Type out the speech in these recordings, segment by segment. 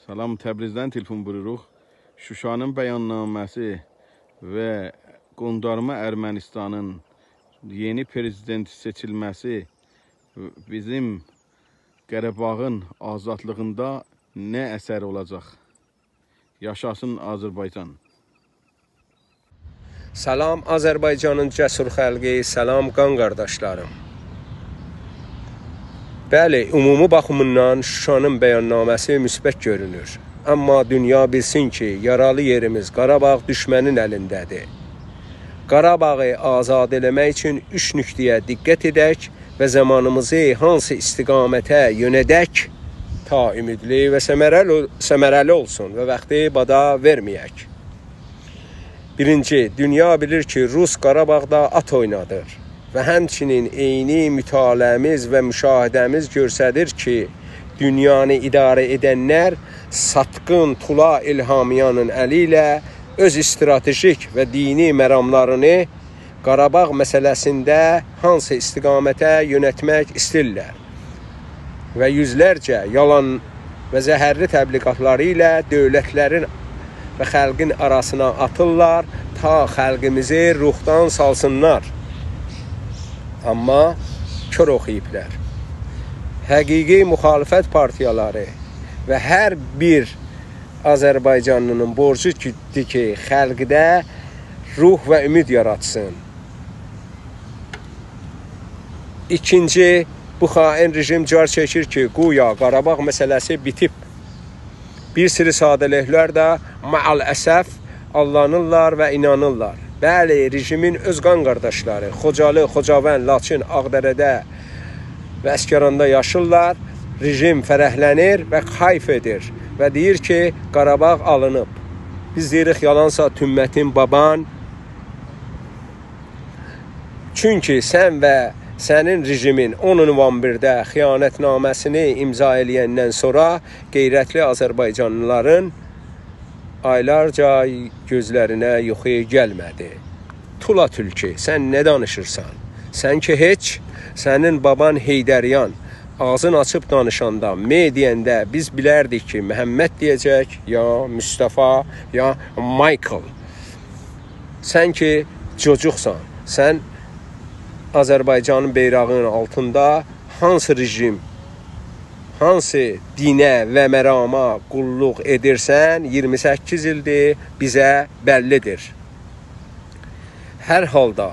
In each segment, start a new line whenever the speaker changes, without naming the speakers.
Salam, Təbrizdən telefon buyuruq. Şuşanın bəyannaməsi və qondarma Ermənistanın yeni prezident seçilməsi bizim Qarabağın azadlığında nə əsər olacaq? Yaşasın Azərbaycan.
Salam Azərbaycanın cəsur xalqı, salam qan qardaşlarım. Bəli, ümumi baxımından Şuşanın bəyannaməsi müsbət görünür. Amma dünya bilsin ki, yaralı yerimiz Qarabağ düşmənin əlindədir. Qarabağı azad eləmək üçün 3 nöqtəyə diqqət edək və zamanımızı hansı istiqamətə yönədək ta ümidli və səmərəli olsun və vaxtı bada verməyək. Birinci, dünya bilir ki, Rus Qarabağda at oynadır. Və həmçinin eyni mütaliəmiz və müşahidəmiz göstərir ki, dünyanı idarə edənlər Satqın Tula İlhamiyanın əli ilə öz stratejik və dini məramlarını Qarabağ məsələsində hansı istiqamətə yönətmək istəyirlər. Və yüzlərcə yalan və zəhərli təbliğatları ilə dövlətlərin və xalqın arasına atırlar, ta xalqımızı ruhdan salsınlar. Amma kör oxuyublar. Həqiqi müxalifət partiyaları və hər bir Azərbaycanlının borcudur ki, xalqda ruh və ümid yaratsın. İkinci, bu xain rejim car çəkir ki, güya Qarabağ məsələsi bitib. Bir sürü sadələklər də ma'al-əsəf allanırlar və inanırlar. Bəli, rejimin öz qan qardaşları Xocalı, Xocavənd, Laçın, Ağdərədə və Əsgəranda yaşırlar. Rejim fərəhlənir və xayf edir və deyir ki, Qarabağ alınıb. Biz deyirik, yalansa tümmətin baban. Çünki sən və sənin rejimin 10 novembrdə xiyanətnaməsini imza eləyəndən sonra qeyrətli Azərbaycanlıların aylarca gözlərinə yuxuya gəlmədi. Tula tülki, sən nə danışırsan? Sən ki heç, sənin baban Heydəryan ağzını açıb danışanda, deyəndə biz bilərdik ki, Məhəmməd deyəcək, ya Mustafa, ya Michael. Sən ki çocuqsan, sən Azərbaycanın beyrağının altında hansı rejim, hansı dinə və mərama qulluq edirsən, 28 ildir bizə bəllidir. Hər halda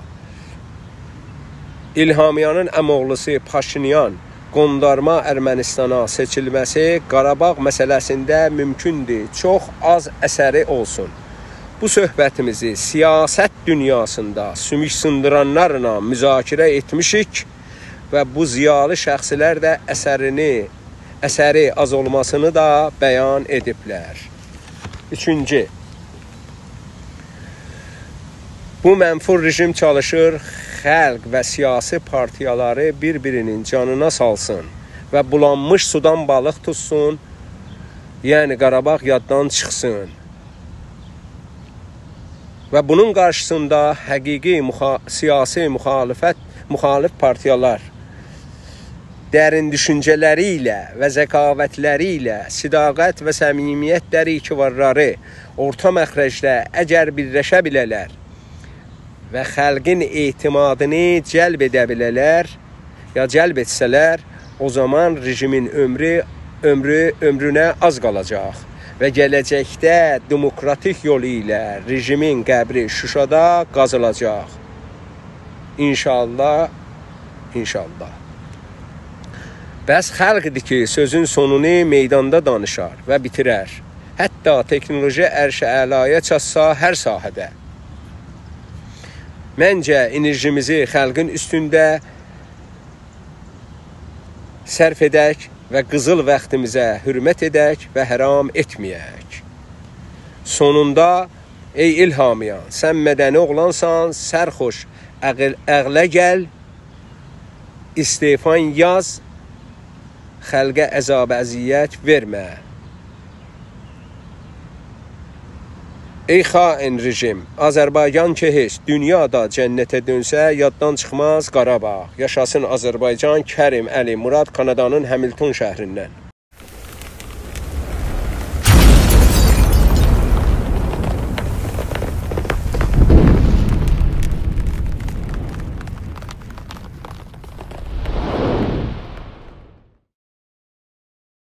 İlhamiyanın əmoğlusu Paşinyan qondarma Ermənistana seçilməsi Qarabağ məsələsində mümkündür, çox az əsəri olsun. Bu söhbətimizi siyasət dünyasında sümük sındıranlarla müzakirə etmişik və bu ziyalı şəxslər də əsəri az olmasını da bəyan ediblər. Üçüncü, bu mənfur rejim çalışır, xalq və siyasi partiyaları bir-birinin canına salsın və bulanmış sudan balıq tutsun, yəni Qarabağ yaddan çıxsın. Və bunun qarşısında həqiqi siyasi müxalif partiyalar dərin düşüncələri ilə və zəkavətləri ilə, sidaqət və səmimiyyət dərikvarları orta məxrəcdə əgər birləşə bilələr və xalqın etimadını cəlb edə bilələr, ya cəlb etsələr, o zaman rejimin ömrünə az qalacaq və gələcəkdə demokratik yolu ilə rejimin qəbri Şuşada qazılacaq. İnşallah, inşallah. Bəs xalqdır ki, sözün sonunu meydanda danışar və bitirər. Hətta teknoloji ərş-əlaya çatsa hər sahədə. Məncə, enerjimizi xalqın üstündə sərf edək və qızıl vaxtımıza hürmət edək və həram etməyək. Sonunda, ey İlhamiyan, sən mədəni oğlansan, sərxoş, əqlə gəl, istefan yaz, xalqa əzab-əziyyət vermə. Ey xain rejim, Azərbaycan ki heç dünyada cənnətə dönsə yaddan çıxmaz Qarabağ. Yaşasın Azərbaycan, Kərim Əli Murad Kanadanın Hamilton şəhrindən.